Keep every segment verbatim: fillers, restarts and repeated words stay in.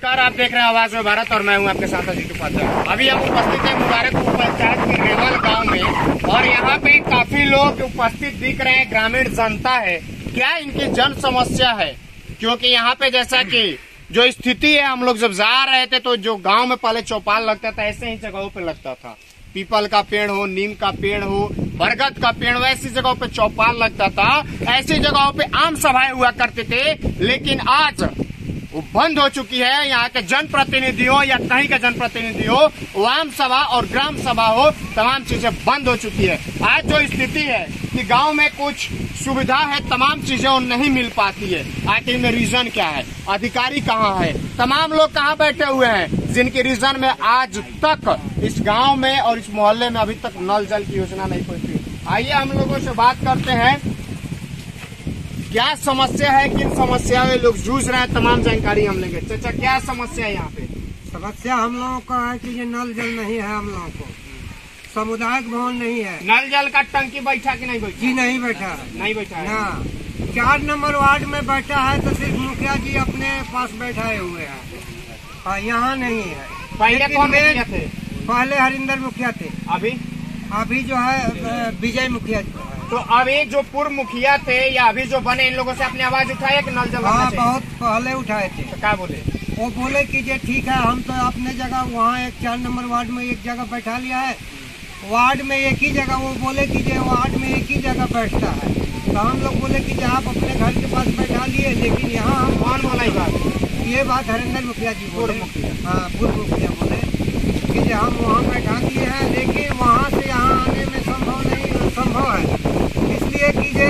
नमस्कार, आप देख रहे हैं आवाज में भारत और मैं हूं आपके साथ अजीत उपाध्याय। अभी हम उपस्थित हैं मुबारकपुर पंचायत के रेवल गांव में और यहाँ पे काफी लोग उपस्थित दिख रहे हैं। ग्रामीण जनता है, क्या इनकी जन समस्या है? क्योंकि यहाँ पे जैसा कि जो स्थिति है, हम लोग जब जा रहे थे तो जो गांव में पहले चौपाल लगता था, ऐसे ही जगहों पे लगता था। पीपल का पेड़ हो, नीम का पेड़ हो, बरगद का पेड़ हो, ऐसी जगहों पे चौपाल लगता था। ऐसी जगहों पे आम सभाएं हुआ करते थे, लेकिन आज वो बंद हो चुकी है। यहाँ के जनप्रतिनिधि हो या कहीं का जनप्रतिनिधि हो, वो आम सभा और ग्राम सभा हो, तमाम चीजें बंद हो चुकी है। आज जो स्थिति है कि गांव में कुछ सुविधा है, तमाम चीजें वो नहीं मिल पाती है। आखिर में रीजन क्या है? अधिकारी कहाँ है? तमाम लोग कहाँ बैठे हुए हैं जिनके रीजन में आज तक इस गांव में और इस मोहल्ले में अभी तक नल जल की योजना नहीं पहुंची। आइए हम लोगों से बात करते हैं, क्या समस्या है, किन समस्या में लोग जूझ रहे हैं, तमाम जानकारी हम लेंगे। चाचा, क्या समस्या है यहाँ पे? समस्या हम लोगों का है कि ये नल जल नहीं है, हम लोगों को सामुदायिक भवन नहीं है। नल जल का टंकी बैठा कि नहीं बैठा? जी नहीं बैठा है, नहीं बैठा है ना। चार नंबर वार्ड में बैठा है तो सिर्फ मुखिया जी अपने पास बैठाए हुए हैं, हाँ, यहाँ नहीं है। पहले कौन मुखिया थे? पहले हरिंदर मुखिया थे, अभी अभी जो है विजय मुखिया जी है। तो अभी जो पूर्व मुखिया थे या अभी जो बने, इन लोगों से अपनी आवाज उठाया कि नल जल? हाँ, बहुत पहले उठाए थे। तो क्या बोले? वो बोले कि ये ठीक है, हम तो अपने जगह वहाँ एक चार नंबर वार्ड में एक जगह बैठा लिया है, वार्ड में एक ही जगह। वो बोले कि ये वार्ड में एक ही जगह बैठता है, तो हम लोग बोले कि आप अपने घर के पास बैठा लिए, लेकिन यहाँ हम कौन बोला ये बात? ये बात हरिंदर मुखिया जी बोले। पूर्व मुखिया, हाँ, पूर्व मुखिया बोले कि हम वहाँ बैठा दिए हैं, लेकिन वहाँ से यहाँ आने में संभव नहीं संभव है, इसलिए कि ये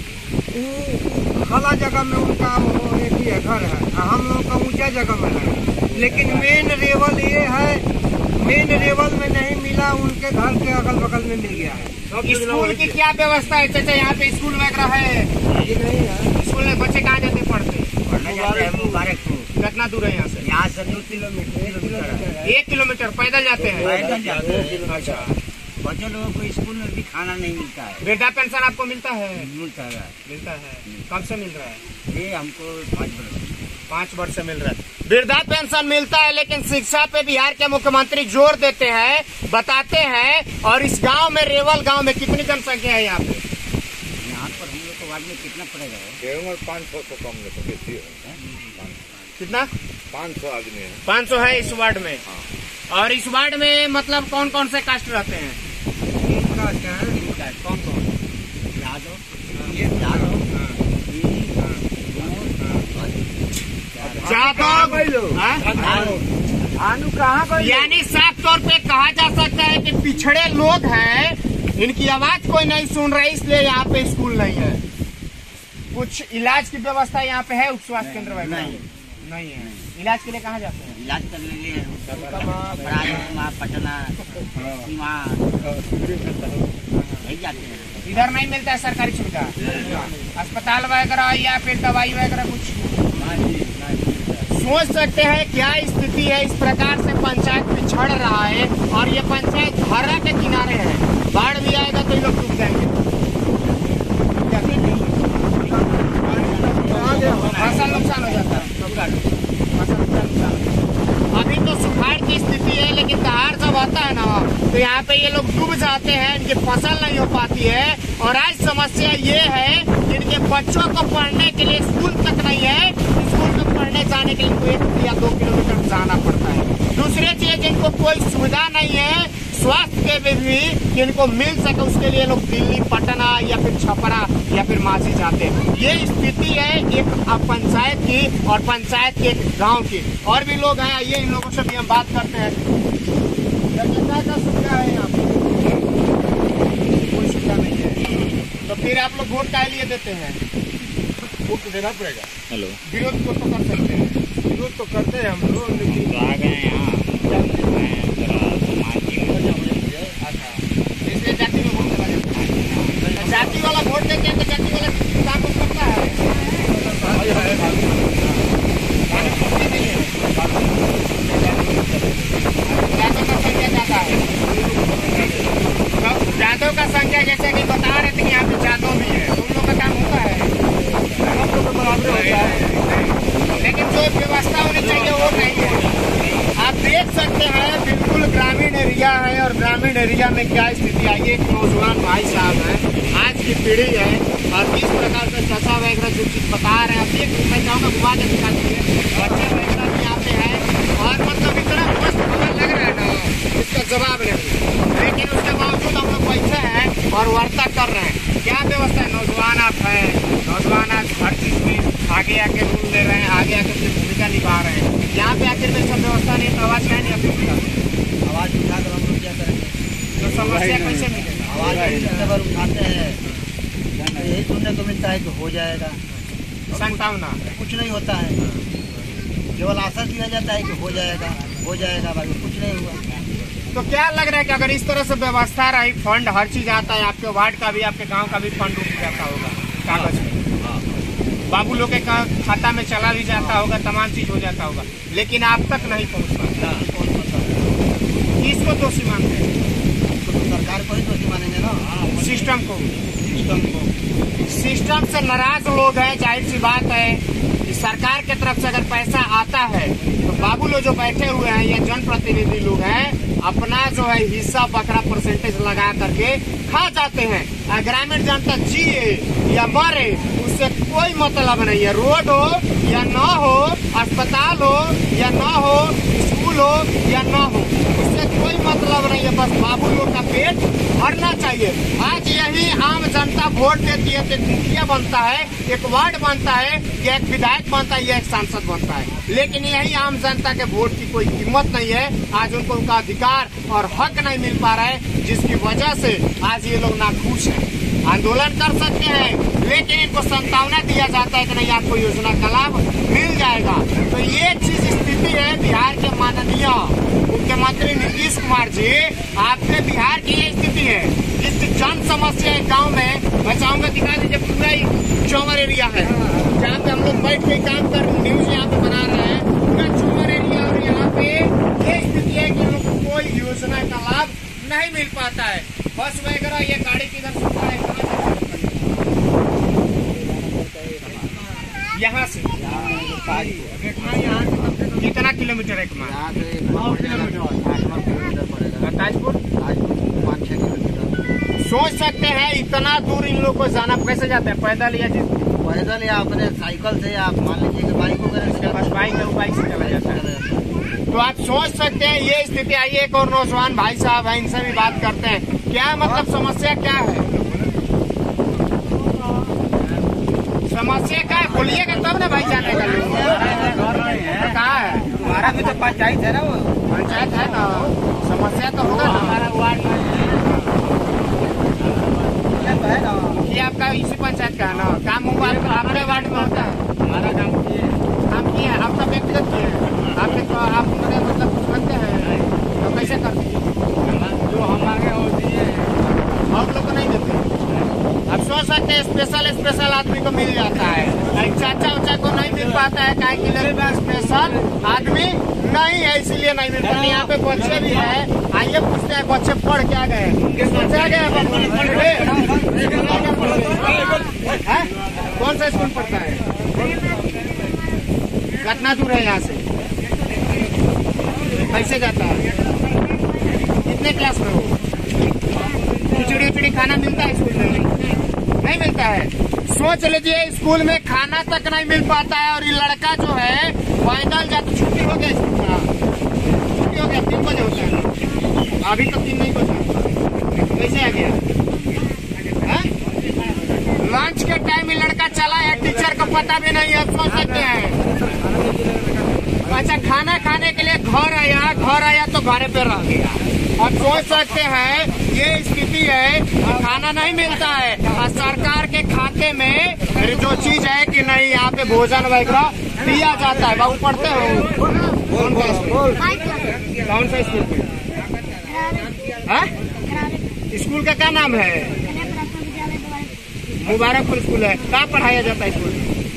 खला जगह में उनका वो एक ही घर है, हम लोग का ऊंचा जगह में है। लेकिन मेन रेवल ये है, मेन रेवल में नहीं मिला, उनके घर के अगल बगल में मिल गया है। स्कूल की क्या व्यवस्था है चाचा? यहाँ पे स्कूल वगैरह है? नहीं है। स्कूल में बच्चे कहाँ जाते पढ़ते? पढ़ने जाते हैं मुबारकपुर। कितना दूर है यहाँ से? यहाँ से दो किलोमीटर एक किलोमीटर पैदल जाते हैं? पैदल जाते हैं। अच्छा, बच्चों लोगों को स्कूल में भी खाना नहीं मिलता है। वृद्धा पेंशन आपको मिलता है? मिलता है, मिलता है। कब से मिल रहा है? ये हमको पाँच वर्ष पाँच वर्ष से मिल रहा है। वृद्धा पेंशन मिलता है, लेकिन शिक्षा पे बिहार के मुख्यमंत्री जोर देते हैं, बताते हैं। और इस गांव में, रेवल गांव में कितनी जनसंख्या है यहाँ पे? यहाँ पर हम लोग को वार्ड में कितना पड़ेगा? पाँच सौ से कम नहीं बेसी है। कितना? पाँच सौ आदमी है। पाँच सौ है इस वार्ड में। और इस वार्ड में मतलब कौन कौन से कास्ट रहते हैं? कौन कौन? यादव, ये यादव, भानु कहाँ? यानी साफ तौर पे कहा जा सकता है कि पिछड़े लोग हैं, इनकी आवाज कोई नहीं सुन रहे, इसलिए यहाँ पे स्कूल नहीं है। कुछ इलाज की व्यवस्था यहाँ पे है? उप स्वास्थ्य केंद्र वगैरह नहीं, नहीं है। इलाज के लिए कहाँ जाते हैं? इलाज करने के लिए पटना नहीं जाते हैं। इधर नहीं मिलता है सरकारी सुविधा, अस्पताल वगैरह या फिर दवाई वगैरह कुछ? सोच सकते हैं क्या स्थिति है। इस प्रकार से पंचायत पिछड़ रहा है और ये पंचायत धारा के किनारे है। बाढ़ भी आएगा तो ये लोग डूब जाएंगे, फसल नुकसान हो जाता है, फसल नुकसान। अभी तो सुखाड़ की स्थिति है, लेकिन दहाड़ जब आता है ना, तो यहाँ पे ये लोग डूब जाते हैं, इनकी फसल नहीं हो पाती है। और आज समस्या ये है कि इनके बच्चों को पढ़ने के लिए स्कूल तक नहीं है। स्कूल में पढ़ने जाने के लिए एक या दो किलोमीटर जाना पड़ता है। दूसरी चीज, इनको कोई सुविधा नहीं है स्वास्थ्य के लिए भी, जिनको मिल सके उसके लिए लोग दिल्ली, पटना या फिर छपरा या फिर माझी जाते हैं। ये स्थिति है एक पंचायत की और पंचायत के एक गांव की। और भी लोग हैं, आइए इन लोगों से भी हम बात करते हैं। क्या सुविधा है यहाँ पे? कोई सुविधा नहीं है। तो फिर आप लोग वोट काहे लिए देते हैं? वोट तो देना पड़ेगा। हेलो, विरोध तो कर सकते हैं? विरोध तो करते हैं हम लोग, लेकिन आ गए यहाँ इसलिए जाति में वोट देना जाता है। जाति वाला वोट देते हैं तो जाति वाला काम को करता है। जातों का संख्या ज्यादा है, तो जातों का संख्या जैसे कि बता रहे थे कि यहाँ पे जातों भी है, उन लोग का काम होता है, हम लोग का बराबर होता है, लेकिन जो व्यवस्था होनी चाहिए वो नहीं है। सकते हैं बिल्कुल ग्रामीण एरिया है और ग्रामीण एरिया में क्या स्थिति आई है। एक नौजवान भाई साहब हैं, आज की पीढ़ी है और किस प्रकार से चचा वगैरह जो चीज बता रहे हैं, अब एक मैं चाहूँगा घुमा के दिखा दीजिए। बच्चे वगैरह भी यहाँ पे है और मतलब इतना मस्त हवा लग रहा है ना, इसका जवाब नहीं। लेकिन उसके बावजूद हम लोग बैठे हैं और वार्ता कर रहे हैं। क्या व्यवस्था है? नौजवान आप है, नौजवान आज हर चीज में आगे आके रूल ले रहे हैं, आगे आके अपनी भूमिका निभा रहे हैं। यहाँ पे आखिर में सब व्यवस्था नहीं तो आवाज क्या नहीं अपनी आवाज उठा कर हम लोग क्या करेंगे? तो समस्या कैसे मिलेगा? आवाज अगर उठाते हैं तो यही सुनने को मिलता है कि हो जाएगा, संभावना कुछ नहीं होता है। केवल आशा दिया जाता है कि हो जाएगा हो जाएगा, बाकी कुछ नहीं हुआ। तो क्या लग रहा है कि अगर इस तरह से व्यवस्था रही, फंड हर चीज आता है, आपके वार्ड का भी आपके गांव का भी फंड रुक जाता होगा कागज में, बाबू लोग के खाता में चला भी जाता होगा, तमाम चीज हो जाता होगा, लेकिन आप तक नहीं पहुँच पाता। किसको दोषी मानते हैं? तो सरकार को ही दोषी मानेंगे ना, सिस्टम को। सिस्टम को सिस्टम से नाराज लोग हैं, जाहिर सी बात है कि सरकार की तरफ से अगर पैसा आता है तो बाबू लोग जो बैठे हुए हैं या जनप्रतिनिधि लोग हैं अपना जो है हिस्सा बकरा परसेंटेज लगा करके खा जाते हैं। ग्रामीण जनता जिए या मरे उससे कोई मतलब नहीं है। रोड हो या न हो, अस्पताल हो या न हो, स्कूल हो या न हो, उससे कोई मतलब नहीं है। बस बाबू लोग का पेट भरना चाहिए। आज यही आम जनता वोट देती है तो एक मुखिया बनता है, एक वार्ड बनता है, या एक विधायक बनता है या एक सांसद बनता है, लेकिन यही आम जनता के वोट की कोई कीमत नहीं है। आज उनको उनका अधिकार और हक नहीं मिल पा रहा है, जिसकी वजह से आज ये लोग नाखुश हैं। आंदोलन कर सकते हैं लेकिन इनको संभावना दिया जाता है कि नहीं आपको योजना का लाभ मिल जाएगा। तो ये चीज स्थिति है बिहार के माननीय मुख्यमंत्री नीतीश कुमार जी, आपके बिहार की ये स्थिति है। इस जन समस्या गांव में मैं चाहूंगा दिखा दीजिए, पूरा ही चौवर एरिया है जहाँ पे हम लोग बैठ के काम कर न्यूज यहाँ पे बना रहे हैं, पूरा चौवर एरिया। और यहाँ पे ये स्थिति है कि लोग को कोई योजना का लाभ नहीं मिल पाता है। बस वगैरह ये गाड़ी किधर सुनता है, यहाँ से कितना किलोमीटर है? ताजपुर पाँच छह किलोमीटर। सोच सकते हैं इतना दूर इन लोग को जाना कैसे जाते हैं? पैदल या जिस पैदल या अपने साइकिल से, या आप मान लीजिए कि बाइक वगैरह से, बस बाइक है, बाइक से चला जाता है। तो आप सोच सकते हैं ये स्थिति आई। एक और नौजवान भाई साहब है, इनसे भी बात करते हैं। क्या मतलब समस्या क्या है? समस्या क्या है बोलिएगा तब ना भाई जाने का। कहाँ है? हमारा भी तो पंचायत है ना, वो पंचायत है ना, समस्या तो होगा ना। हमारा वार्ड है ना, ये आपका इसी पंचायत का है ना। काम हुआ आपके वार्ड में होता है? हमारा काम किए काम किए है, आपका व्यक्तिगत किए है। आपके तो आप मतलब कुछ करते हैं तो कैसे करते हैं? जो हमारे होती है और लोग को नहीं देते। अब सोच सकते हैं स्पेशल स्पेशल आदमी को मिल जाता है, चाचा उचा को नहीं मिल पाता है। काहे के लिए स्पेशल आदमी नहीं है, इसीलिए नहीं मिल पाता। यहाँ पे बच्चे भी है, आइए पूछते हैं बच्चे पढ़ क्या गए, किस से आ गए? कौन सा स्कूल पढ़ता है? कितना दूर है यहाँ से? कैसे जाता है? कितने क्लास में हो? खिचड़ी उचड़ी खाना मिलता है स्कूल में? नहीं मिलता है। सोच लीजिए स्कूल में खाना तक नहीं मिल पाता है और ये लड़का जो है पैदल जाता। छुट्टी हो गया स्कूल का, छुट्टी हो गया, तीन बजे होता है, अभी तक तीन नहीं बजा, कैसे आ गया? लंच के टाइम में लड़का चला है, टीचर को पता भी नहीं है। सोच सकते हैं अच्छा खाना खाने के लिए घर आया, घर आया तो घर पे रह गया। और सोच सकते हैं ये स्थिति है, खाना नहीं मिलता है और सरकार के खाते में जो चीज है कि नहीं यहाँ पे भोजन वगैरह दिया जाता है। बाबू पढ़ते हो? कौन सा स्कूल? कौन सा स्कूल? स्कूल का क्या नाम है? मुबारकपुर स्कूल है। कहाँ पढ़ाया जाता है स्कूल?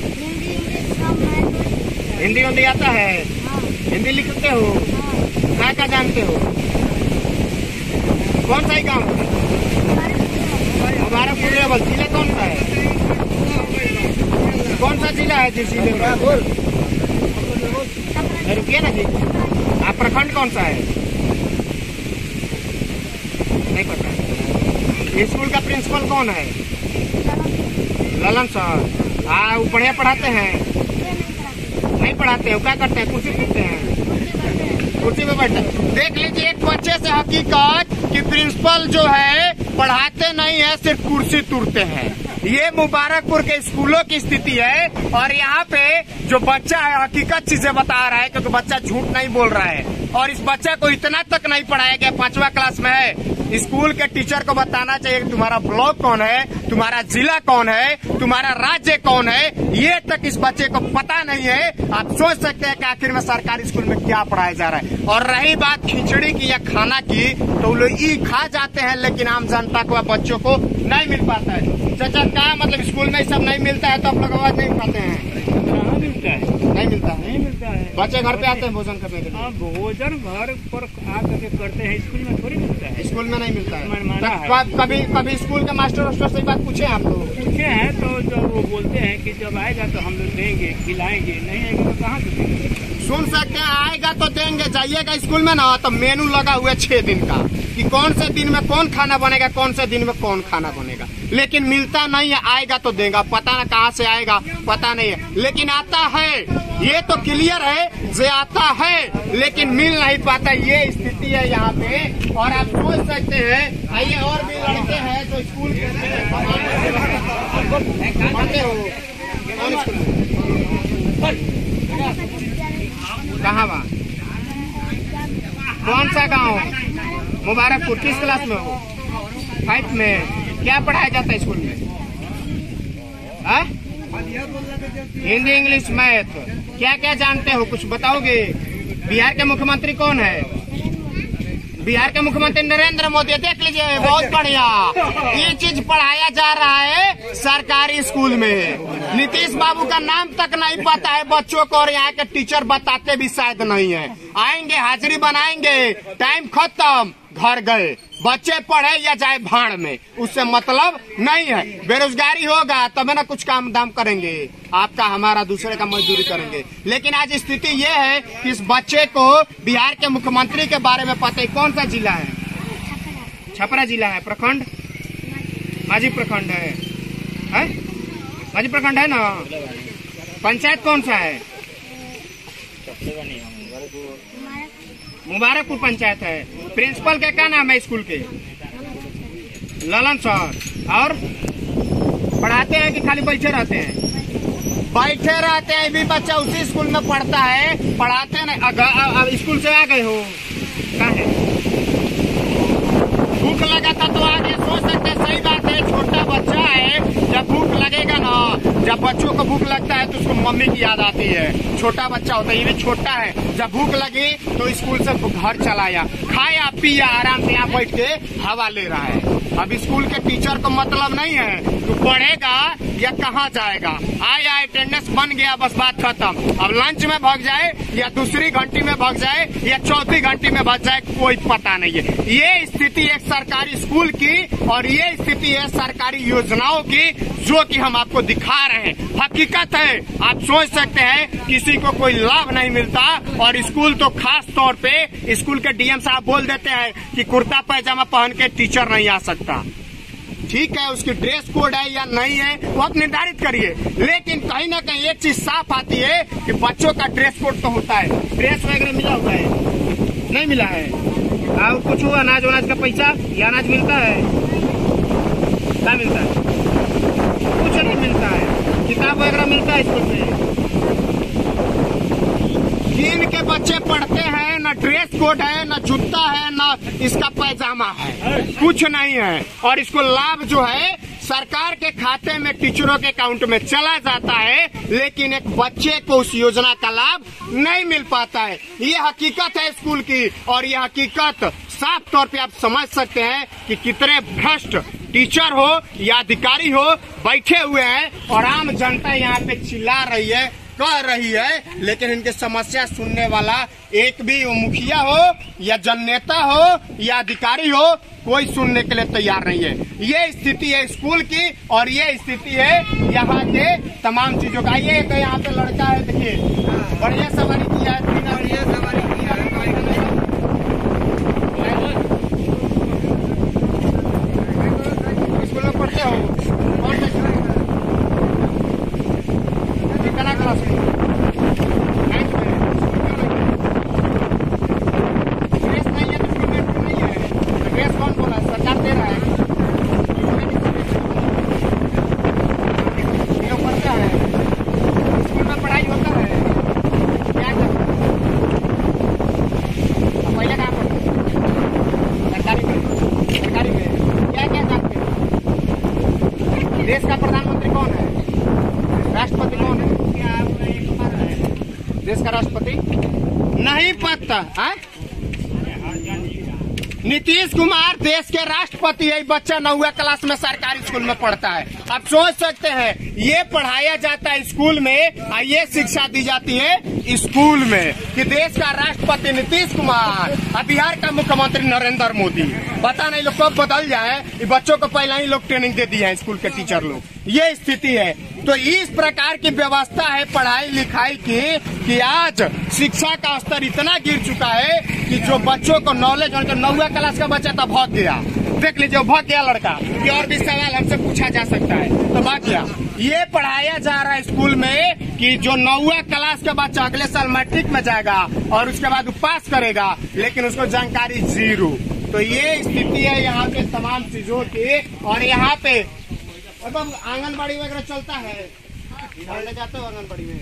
हिंदी हिंदी आता है? हिंदी लिखते हो? क्या क्या जानते हो? कौन सा ही गाँव? मुबारकपुर लेवल। जिला कौन सा है? कौन सा जिला है जिस जिले में? रुकिए ना जी, आप प्रखंड कौन सा है? नहीं पता है। स्कूल का प्रिंसिपल कौन है? ललन सर। हाँ, वो बढ़िया पढ़ाते हैं? नहीं पढ़ाते हैं। क्या करते हैं? कुर्सी पीते हैं, कुर्सी पे बैठते हैं। देख लीजिए एक बच्चे से हकीकत कि प्रिंसिपल जो है पढ़ाते नहीं है, सिर्फ कुर्सी तुरते हैं। ये मुबारकपुर के स्कूलों की स्थिति है। और यहाँ पे जो बच्चा है हकीकत चीजें बता रहा है, क्योंकि बच्चा झूठ नहीं बोल रहा है। और इस बच्चे को इतना तक नहीं पढ़ाया गया, पांचवा क्लास में है। स्कूल के टीचर को बताना चाहिए कि तुम्हारा ब्लॉक कौन है, तुम्हारा जिला कौन है, तुम्हारा राज्य कौन है, ये तक इस बच्चे को पता नहीं है। आप सोच सकते हैं कि आखिर में सरकारी स्कूल में क्या पढ़ाया जा रहा है। और रही बात खिचड़ी की या खाना की, तो लोग ई खा जाते हैं, लेकिन आम जनता को, बच्चों को नहीं मिल पाता है। चाचा क्या मतलब स्कूल में सब नहीं मिलता है तो आप लोग आवाज नहीं उठाते हैं? कहाँ मिलता है? नहीं मिलता है। नहीं मिलता है। बच्चे घर पे आते हैं भोजन करने के लिए? हाँ, भोजन घर पर आकर के करते हैं, स्कूल में थोड़ी मिलता है। स्कूल में नहीं मिलता है। मनमाना है। तो कभी कभी स्कूल के मास्टर वास्टर से बात पूछे आप लोग? पूछे हैं तो जब वो बोलते हैं कि जब आएगा तो हम लोग देंगे, खिलाएंगे, नहीं आएगा तो कहाँ से देंगे? सुन सकते हैं, आएगा तो देंगे। जाइएगा स्कूल में ना तो मेनू लगा हुआ है छह दिन का कि कौन से दिन में कौन खाना बनेगा, कौन से दिन में कौन खाना बनेगा, लेकिन मिलता नहीं है। आएगा तो देगा, पता ना कहाँ से आएगा, पता नहीं है, लेकिन आता है। ये तो क्लियर है जे आता है, लेकिन मिल नहीं पाता। ये स्थिति है यहाँ पे। और आप सोच सकते हैं, आइए और भी लड़के हैं जो स्कूल पढ़ते हो। कौन स्कूल में? कहाँ बा? कौन सा गांव? मुबारकपुर। किस क्लास में हो? फाइव में। क्या पढ़ाया जाता है स्कूल में? आ? Hindi, English, math. क्या क्या जानते हो, कुछ बताओगे? बिहार के मुख्यमंत्री कौन है? बिहार के मुख्यमंत्री नरेंद्र मोदी। देख लीजिए, बहुत बढ़िया। ये चीज पढ़ाया जा रहा है सरकारी स्कूल में। नीतीश बाबू का नाम तक नहीं पता है बच्चों को, और यहाँ के टीचर बताते भी शायद नहीं है। आएंगे, हाजिरी बनाएंगे, टाइम खत्म, घर गए। बच्चे पढ़े या जाए भाड़ में, उससे मतलब नहीं है। बेरोजगारी होगा तब ना कुछ काम दाम करेंगे, आपका हमारा दूसरे का मजदूरी करेंगे। लेकिन आज स्थिति ये है कि इस बच्चे को बिहार के मुख्यमंत्री के बारे में पता है। कौन सा जिला है? छपरा जिला है। प्रखंड माझी प्रखंड है, है? माझी प्रखंड है ना। पंचायत कौन सा है? मुबारकपुर पंचायत है। प्रिंसिपल का क्या नाम है स्कूल के? ललन सर। और पढ़ाते हैं कि खाली बैठे रहते हैं? बैठे रहते हैं। भी बच्चा उसी स्कूल में पढ़ता है, पढ़ाते नहीं। अब स्कूल से आ गए हो? कहाँ है? भूख लगा था तो आगे सोच सकते हैं। सही बात है, छोटा बच्चा है, जब भूख लगेगा ना, जब बच्चों को भूख लगता है तो उसको मम्मी की याद आती है। छोटा बच्चा होता है, ये भी छोटा है। जब भूख लगी तो स्कूल से घर चलाया, खाया पिया, आराम से यहाँ बैठ के हवा ले रहा है। अब स्कूल के टीचर को मतलब नहीं है तो पढ़ेगा या कहाँ जाएगा। आया, अटेंडेंस बन गया, बस बात खत्म। अब लंच में भाग जाए या दूसरी घंटी में भाग जाए या चौथी घंटी में भाग जाए, कोई पता नहीं है। ये स्थिति है सरकारी स्कूल की, और ये स्थिति है सरकारी योजनाओं की, जो कि हम आपको दिखा रहे हैं। हकीकत है, आप सोच सकते हैं किसी को कोई लाभ नहीं मिलता। और स्कूल तो खास तौर पे स्कूल के डीएम साहब बोल देते हैं कि कुर्ता पैजामा पहन के टीचर नहीं आ सकता। ठीक है, उसकी ड्रेस कोड है या नहीं है वो आप निर्धारित करिए, लेकिन कहीं ना कहीं एक चीज साफ आती है कि बच्चों का ड्रेस कोड तो होता है। ड्रेस वगैरह मिला हुआ है? नहीं मिला है। और कुछ हुआ अनाज वनाज का पैसा या अनाज मिलता है? क्या मिलता है? कुछ नहीं मिलता है। किताब वगैरह मिलता है स्कूल में? गिन के बच्चे पढ़ते हैं, न ड्रेस कोड है, न जूता है, न इसका पैजामा है, कुछ नहीं है। और इसको लाभ जो है सरकार के खाते में टीचरों के अकाउंट में चला जाता है, लेकिन एक बच्चे को उस योजना का लाभ नहीं मिल पाता है। ये हकीकत है स्कूल की, और ये हकीकत साफ तौर पे आप समझ सकते हैं कि कितने भ्रष्ट टीचर हो या अधिकारी हो बैठे हुए हैं, और आम जनता यहाँ पे चिल्ला रही है, कह रही है, लेकिन इनकी समस्या सुनने वाला एक भी मुखिया हो या जननेता हो या अधिकारी हो, कोई सुनने के लिए तैयार नहीं है। ये स्थिति है स्कूल की, और ये स्थिति है यहाँ के तमाम चीजों का। ये तो यहाँ पे लड़का है, देखिए बढ़िया सवारी किया है, बढ़िया सवारी किया है। देश का प्रधानमंत्री कौन है? राष्ट्रपति कौन है? देश का राष्ट्रपति नहीं पता है? नीतीश कुमार देश के राष्ट्रपति है। बच्चा नौवीं क्लास में सरकारी स्कूल में पढ़ता है। आप सोच सकते हैं ये पढ़ाया जाता है स्कूल में और ये शिक्षा दी जाती है स्कूल में कि देश का राष्ट्रपति नीतीश कुमार और बिहार का मुख्यमंत्री नरेंद्र मोदी। पता नहीं लोग कब बदल जाए। बच्चों को पहले ही लोग ट्रेनिंग दे दी है स्कूल के टीचर लोग। ये स्थिति है। तो इस प्रकार की व्यवस्था है पढ़ाई लिखाई की कि आज शिक्षा का स्तर इतना गिर चुका है कि जो बच्चों को नॉलेज और जो नौवीं क्लास का बच्चा था भाग गया। देख लीजिए भाग गया लड़का कि और भी सवाल हमसे पूछा जा सकता है तो भाग गया। ये पढ़ाया जा रहा है स्कूल में कि जो नौवीं क्लास का बच्चा अगले साल मैट्रिक में जाएगा और उसके बाद पास करेगा, लेकिन उसको जानकारी जीरो। तो ये स्थिति है यहाँ पे तमाम चीजों की। और यहाँ पे अब आंगनबाड़ी वगैरह चलता है, ले जाते हो आंगनबाड़ी में?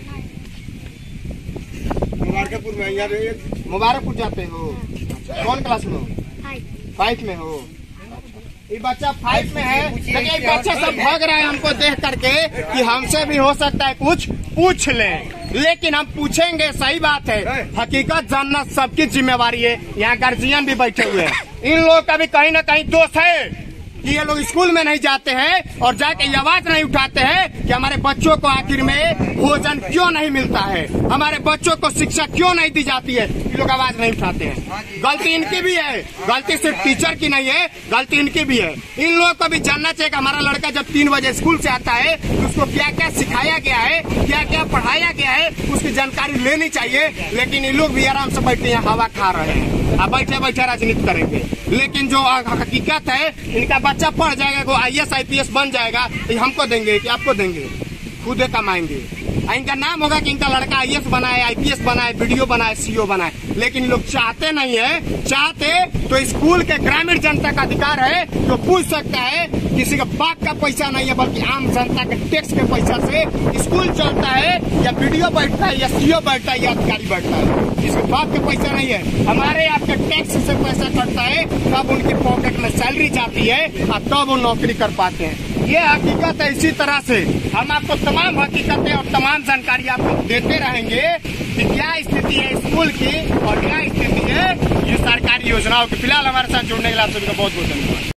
मुबारकपुर में यार मुबारकपुर जाते हो? कौन क्लास में हो? फाइव में हो? ये बच्चा फाइव में है। लेकिन बच्चा सब भाग रहा है हमको देख करके कि हमसे भी हो सकता है कुछ पूछ लें, लेकिन हम पूछेंगे। सही बात है, हकीकत जानना सबकी जिम्मेवारी है। यहाँ गार्जियन भी बैठे हुए हैं। इन लोगों का भी कहीं ना कहीं दोष है कि ये लोग स्कूल में नहीं जाते हैं और जाके ये आवाज नहीं उठाते हैं कि हमारे बच्चों को आखिर में भोजन क्यों नहीं मिलता है, हमारे बच्चों को शिक्षा क्यों नहीं दी जाती है। ये लोग आवाज नहीं उठाते हैं। गलती इनकी भी है, गलती सिर्फ टीचर की नहीं है, गलती इनकी भी है। इन लोगों को भी जानना चाहिए कि हमारा लड़का जब तीन बजे स्कूल से आता है तो उसको क्या क्या सिखाया गया है, क्या क्या पढ़ाया गया है, उसकी जानकारी लेनी चाहिए। लेकिन ये लोग भी आराम से बैठे यहाँ हवा खा रहे हैं, अब बैठे बैठे राजनीति करेंगे। लेकिन जो हकीकत है, इनका बच्चा पढ़ जाएगा, वो I S I P S बन जाएगा, तो हमको देंगे कि आपको देंगे? खुद कमाएंगे। इनका नाम होगा कि इनका लड़का आई ए एस बनाए, आई पी एस बनाए, वीडियो बनाए, सी ओ बनाए। लेकिन लोग चाहते नहीं है। चाहते तो स्कूल के ग्रामीण जनता का अधिकार है जो पूछ सकता है। किसी का बाप का पैसा नहीं है, बल्कि आम जनता के टैक्स के पैसा से स्कूल चलता है, या वीडियो बैठता है, या सी ओ बैठता है, या अधिकारी बैठता है। किसी बाप के पैसा नहीं है। हमारे आपके टैक्स से पैसा कटता है, तब उनकी पॉकेट में सैलरी जाती है और तब वो नौकरी कर पाते हैं। ये हकीकत है। इसी तरह से हम आपको तमाम हकीकतें और तमाम जानकारी आपको देते रहेंगे कि क्या स्थिति है स्कूल की और क्या स्थिति है ये सरकारी योजनाओं की। फिलहाल हमारे साथ जुड़ने के लिए आप सभी का बहुत बहुत धन्यवाद।